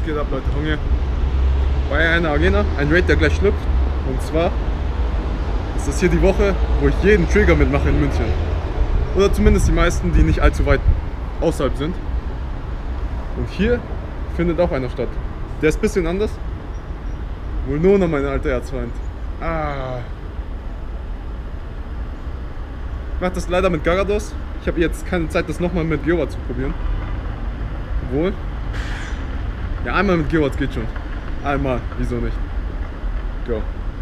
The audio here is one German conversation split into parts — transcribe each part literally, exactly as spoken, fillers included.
geht ab, Leute? Hunger. Bei einer Arena, ein Raid, der gleich schlüpft. Und zwar ist das hier die Woche, wo ich jeden Trigger mitmache in München. Oder zumindest die meisten, die nicht allzu weit außerhalb sind. Und hier findet auch einer statt. Der ist ein bisschen anders. Wohl nur noch mein alter Erzfeind. Ah. Ich mache das leider mit Garados. Ich habe jetzt keine Zeit, das nochmal mit Geowatts zu probieren. Obwohl. Ja, einmal mit Geowatts geht schon. Einmal, wieso nicht? Go.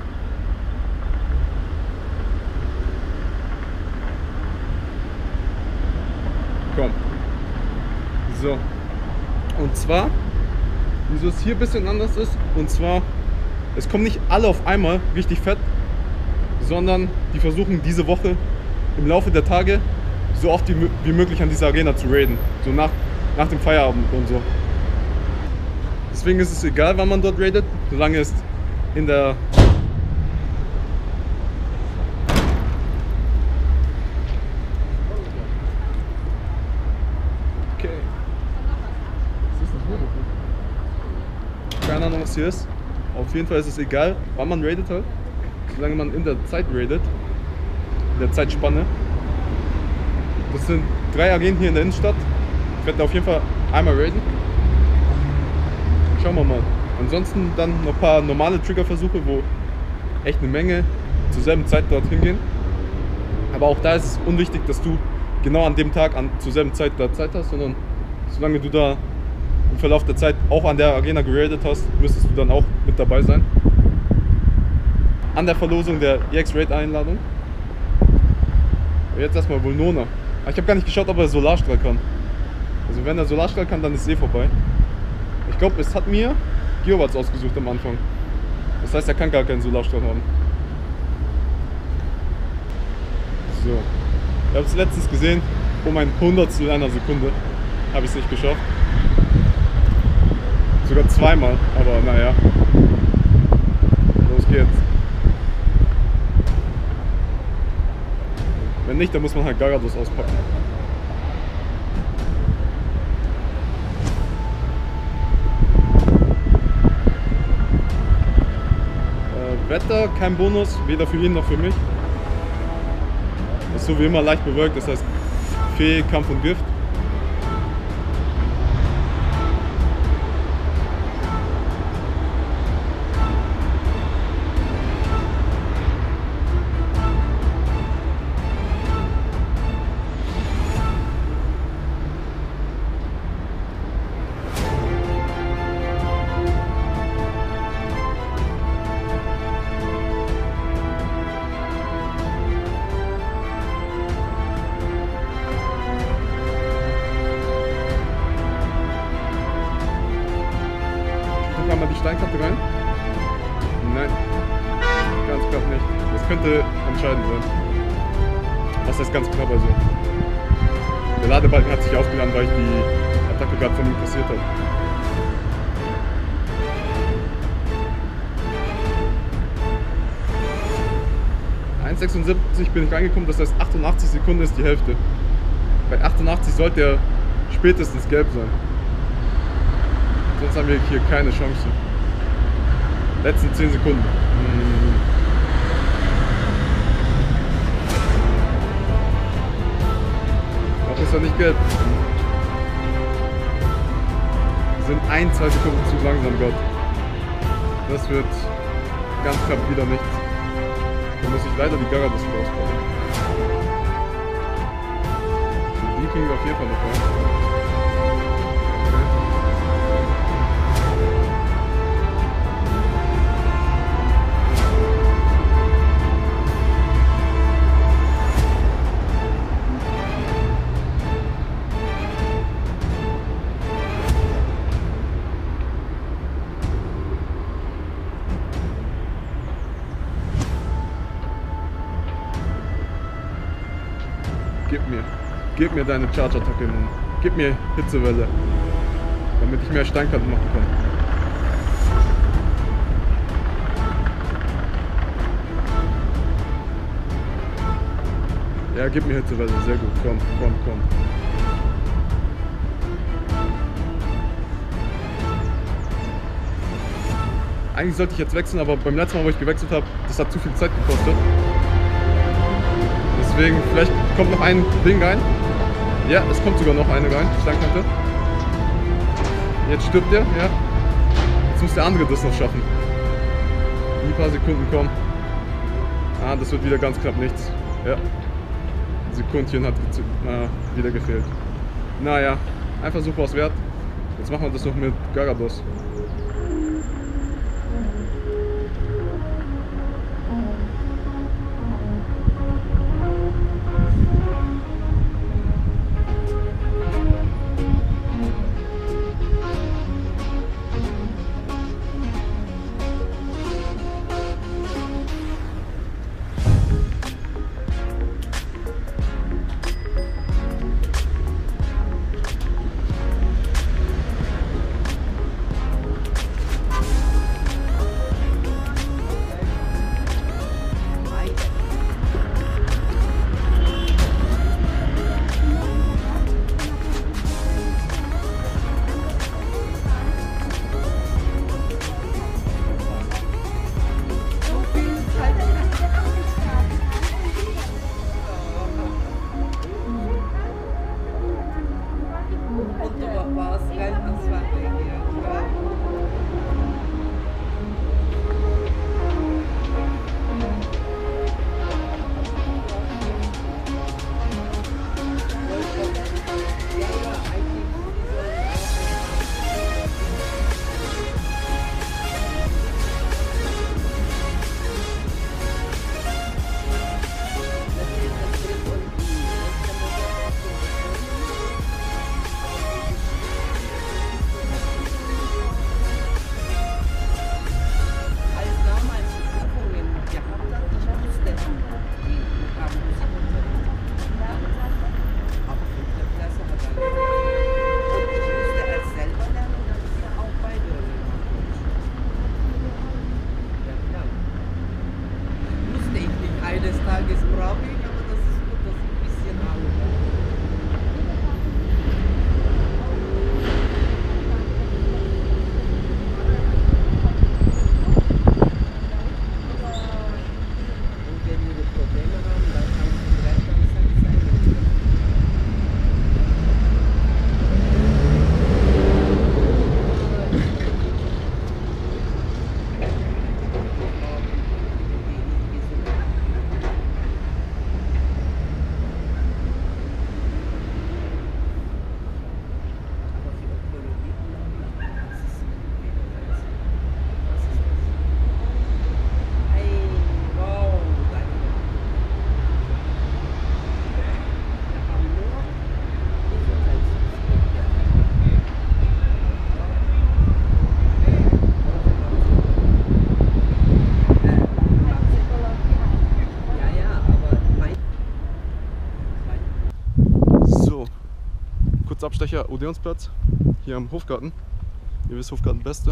Komm. So. Und zwar, wieso es hier ein bisschen anders ist, und zwar, es kommen nicht alle auf einmal richtig fett, sondern die versuchen diese Woche im Laufe der Tage so oft wie möglich an dieser Arena zu raiden. So nach, nach dem Feierabend und so. Deswegen ist es egal, wann man dort raidet, solange es in der Okay. Was ist das hier? Keine Ahnung, was hier ist. Auf jeden Fall ist es egal, wann man raidet halt, solange man in der Zeit raidet, in der Zeitspanne. Das sind drei Arenen hier in der Innenstadt. Ich werde auf jeden Fall einmal raiden. Schauen wir mal. Ansonsten dann noch ein paar normale Triggerversuche, wo echt eine Menge zur selben Zeit dorthin gehen. Aber auch da ist es unwichtig, dass du genau an dem Tag an, zur selben Zeit da Zeit hast, sondern solange du da im Verlauf der Zeit auch an der Arena geradet hast, müsstest du dann auch mit dabei sein. An der Verlosung der E X-Raid-Einladung. Jetzt erstmal Vulnona. Ich habe gar nicht geschaut, ob er Solarstrahl kann. Also wenn er Solarstrahl kann, dann ist es eh vorbei. Ich glaube, es hat mir Geowatts ausgesucht am Anfang. Das heißt, er kann gar keinen Solarstrahl haben. So. Ich habe es letztens gesehen, um ein Hundertstel einer Sekunde habe ich es nicht geschafft. Sogar zweimal, aber naja. Los geht's. Wenn nicht, dann muss man halt Garados auspacken. Äh, Wetter, kein Bonus, weder für ihn noch für mich. Ist so wie immer leicht bewölkt, das heißt Fee, Kampf und Gift. Mal die Steinkante rein? Nein, ganz knapp nicht. Das könnte entscheidend sein. Was heißt ganz knapp also? Der Ladebalken hat sich aufgeladen, weil ich die Attacke gerade von ihm passiert habe. eins Komma sechsundsiebzig bin ich reingekommen, das heißt achtundachtzig Sekunden ist die Hälfte. Bei achtundachtzig sollte er spätestens gelb sein. Sonst haben wir hier keine Chance. Letzten zehn Sekunden. Noch ist er nicht gelb. Wir sind ein, zwei Sekunden zu langsam, Gott. Das wird ganz knapp wieder nichts. Da muss ich leider die Garados rausbauen. Die kriegen wir auf jeden Fall noch rein. Gib mir, gib mir deine Charge-Attacke, Mann. Gib mir Hitzewelle, damit ich mehr Steinkanten machen kann. Ja, gib mir Hitzewelle, sehr gut. Komm, komm, komm. Eigentlich sollte ich jetzt wechseln, aber beim letzten Mal, wo ich gewechselt habe, das hat zu viel Zeit gekostet. Deswegen, vielleicht kommt noch ein Ding rein. Ja, es kommt sogar noch eine rein, Steinkante. Jetzt stirbt der, ja. Jetzt muss der andere das noch schaffen. Die paar Sekunden kommen. Ah, das wird wieder ganz knapp nichts. Ja. Sekundchen hat äh, wieder gefehlt. Naja, ein Versuch war es wert. Jetzt machen wir das noch mit Garados. Abstecher Odeonsplatz, hier am Hofgarten. Ihr wisst, Hofgarten Beste.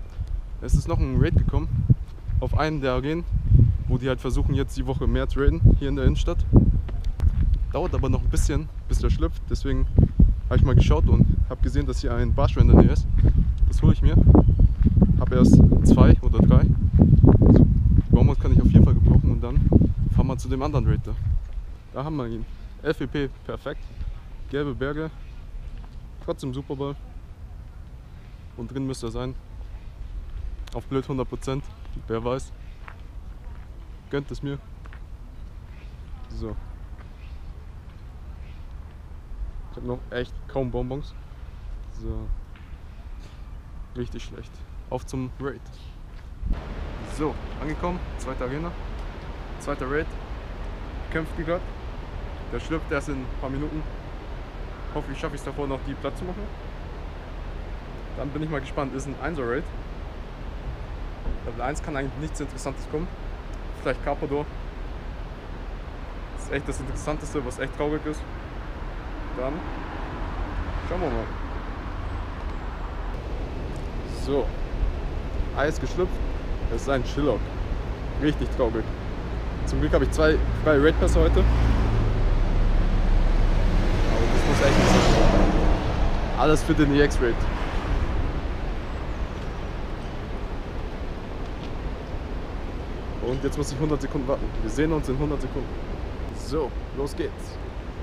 Es ist noch ein Raid gekommen auf einen der Arenen, wo die halt versuchen jetzt die Woche mehr zu raiden, hier in der Innenstadt. Dauert aber noch ein bisschen, bis der schlüpft, deswegen habe ich mal geschaut und habe gesehen, dass hier ein Barschwer in der Nähe ist. Das hole ich mir. Habe erst zwei oder drei. Also, Baumhaus kann ich auf jeden Fall gebrauchen und dann fahren wir zu dem anderen Raid da. Da haben wir ihn. F E P perfekt. Gelbe Berge. Trotzdem Super Bowl. Und drin müsste er sein. Auf blöd hundert Prozent. Wer weiß. Gönnt es mir. So. Ich habe noch echt kaum Bonbons. So. Richtig schlecht. Auf zum Raid. So, angekommen. Zweite Arena. Zweiter Raid. Kämpft die gerade. Der schlüpft erst in ein paar Minuten. Hoffentlich schaffe ich es davor noch, die Platz zu machen. Dann bin ich mal gespannt. Ist ein Einser-Raid. Level eins kann eigentlich nichts Interessantes kommen. Vielleicht Carpador. Das ist echt das Interessanteste, was echt traurig ist. Dann schauen wir mal. So. Eis geschlüpft. Es ist ein Chillock. Richtig traurig. Zum Glück habe ich zwei freie Raid-Pässe heute. Muss echt nicht sein. Alles für den E X-Raid. Und jetzt muss ich hundert Sekunden warten. Wir sehen uns in hundert Sekunden. So, los geht's.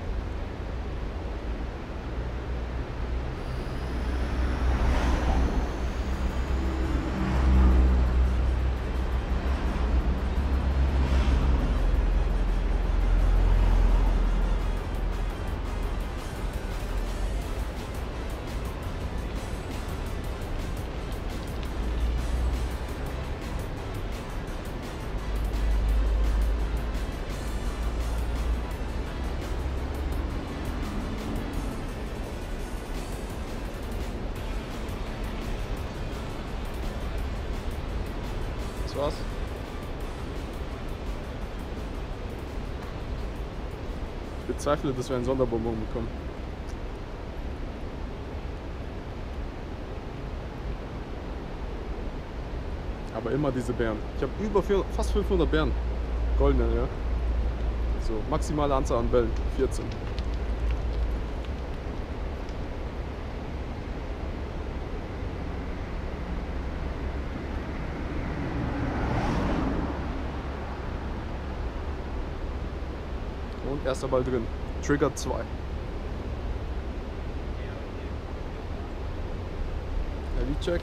Das war's. Ich bezweifle, dass wir einen Sonderbonbon bekommen. Aber immer diese Beeren. Ich habe über vierhundert, fast fünfhundert Beeren. Goldene, ja. So, maximale Anzahl an Bällen, vierzehn. Und erster Ball drin. Trigger zwei. Heavy-Check.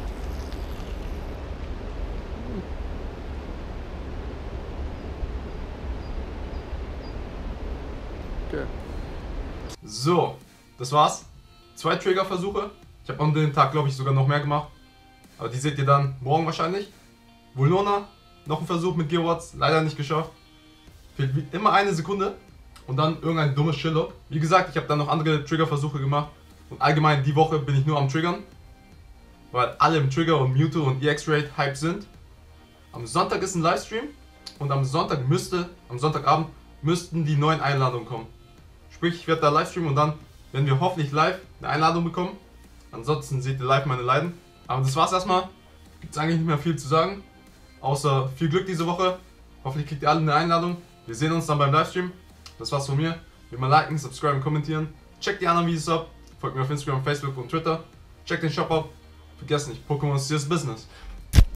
Okay. So, das war's. Zwei Triggerversuche. Ich habe an dem Tag, glaube ich, sogar noch mehr gemacht. Aber die seht ihr dann morgen wahrscheinlich. Vulnona, noch ein Versuch mit Geowatts, leider nicht geschafft. Fehlt wie immer eine Sekunde. Und dann irgendein dummes Chill-Up. Wie gesagt, ich habe dann noch andere Triggerversuche gemacht. Und allgemein die Woche bin ich nur am Triggern. Weil alle im Trigger und Mewtwo und E X-Raid Hype sind. Am Sonntag ist ein Livestream. Und am Sonntag müsste, am Sonntagabend müssten die neuen Einladungen kommen. Sprich, ich werde da Livestreamen und dann werden wir hoffentlich live eine Einladung bekommen. Ansonsten seht ihr live meine Leiden. Aber das war's erstmal. Gibt es eigentlich nicht mehr viel zu sagen. Außer viel Glück diese Woche. Hoffentlich kriegt ihr alle eine Einladung. Wir sehen uns dann beim Livestream. Das war's von mir. Wie immer liken, subscriben, kommentieren. Checkt die anderen Videos ab. Folgt mir auf Instagram, Facebook und Twitter. Checkt den Shop ab. Vergesst nicht, Pokémon ist das Business.